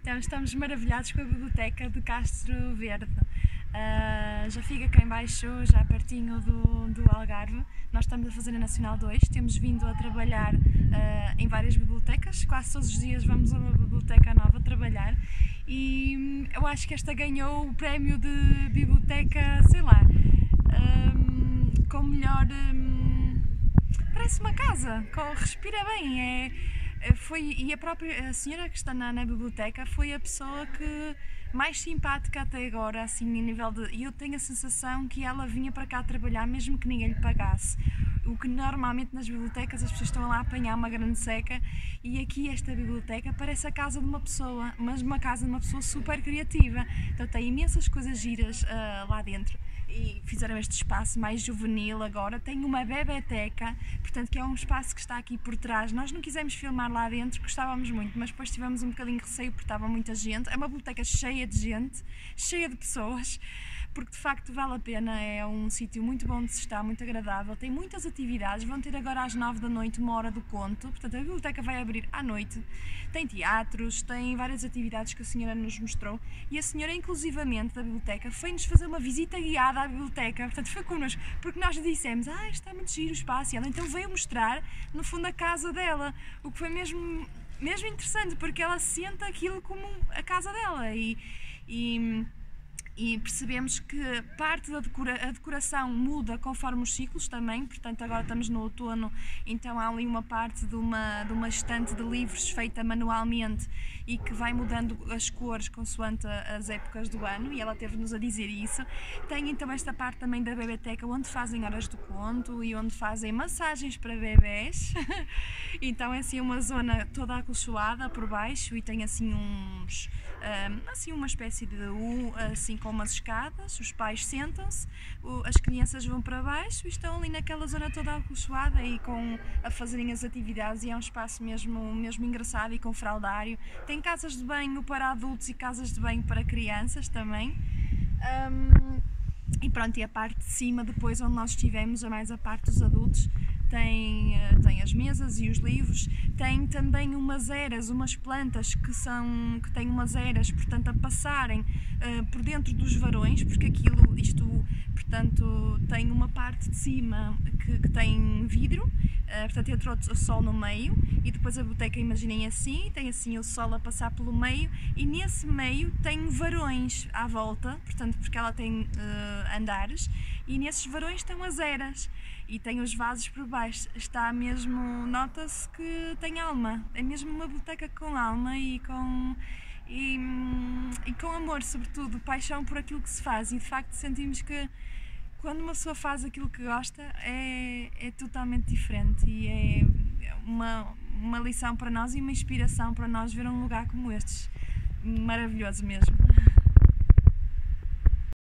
Então estamos maravilhados com a biblioteca de Castro Verde. Já fica cá em baixo, já pertinho do Algarve. Nós estamos a fazer a Nacional 2, temos vindo a trabalhar em várias bibliotecas, quase todos os dias vamos a uma biblioteca nova trabalhar e eu acho que esta ganhou o prémio de biblioteca, sei lá, com melhor... parece uma casa, respira bem, e a senhora que está na biblioteca foi a pessoa que mais simpática até agora, assim, a nível de... E eu tenho a sensação que ela vinha para cá trabalhar mesmo que ninguém lhe pagasse. O que normalmente nas bibliotecas as pessoas estão lá a apanhar uma grande seca, e aqui esta biblioteca parece a casa de uma pessoa, mas uma casa de uma pessoa super criativa. Então tem imensas coisas giras lá dentro. E fizeram este espaço mais juvenil agora. Tem uma bebeteca, portanto que é um espaço que está aqui por trás. Nós não quisemos filmar lá dentro, gostávamos muito, mas depois tivemos um bocadinho de receio porque estava muita gente. É uma biblioteca cheia de gente, cheia de pessoas, porque de facto vale a pena, é um sítio muito bom de se estar, muito agradável, tem muitas atividades, vão ter agora às 9 da noite uma hora do conto, portanto a biblioteca vai abrir à noite, tem teatros, tem várias atividades que a senhora nos mostrou, e a senhora inclusivamente da biblioteca foi-nos fazer uma visita guiada à biblioteca, portanto foi connosco, porque nós lhe dissemos, está muito giro o espaço, e ela então veio mostrar no fundo a casa dela, o que foi mesmo interessante, porque ela sente aquilo como a casa dela, e percebemos que parte da decoração muda conforme os ciclos também, portanto agora estamos no outono, então há ali uma parte de uma estante de livros feita manualmente e que vai mudando as cores consoante as épocas do ano, e ela teve-nos a dizer isso. Tem então esta parte também da bebeteca, onde fazem horas do conto e onde fazem massagens para bebés. Então é assim uma zona toda acolchoada por baixo e tem assim assim uma espécie de assim com umas escadas, os pais sentam-se, as crianças vão para baixo e estão ali naquela zona toda acolchoada e a fazerem as atividades, e é um espaço mesmo engraçado e com fraldário. Tem casas de banho para adultos e casas de banho para crianças também. E pronto, e a parte de cima, depois onde nós estivemos, mais a parte dos adultos, tem as mesas e os livros, tem também umas eras, umas plantas que têm umas eras, portanto a passarem por dentro dos varões, porque portanto tem uma parte de cima que tem vidro, portanto entra o sol no meio, e depois a biblioteca, imaginem assim, tem assim o sol a passar pelo meio, e nesse meio tem varões à volta, portanto porque ela tem andares, e nesses varões estão as eras, e tem os vasos por baixo. Está mesmo, nota-se que tem alma, é mesmo uma biblioteca com alma e com amor, sobretudo, paixão por aquilo que se faz, e de facto sentimos que quando uma pessoa faz aquilo que gosta é totalmente diferente, e é uma lição para nós e uma inspiração para nós ver um lugar como estes, maravilhoso mesmo.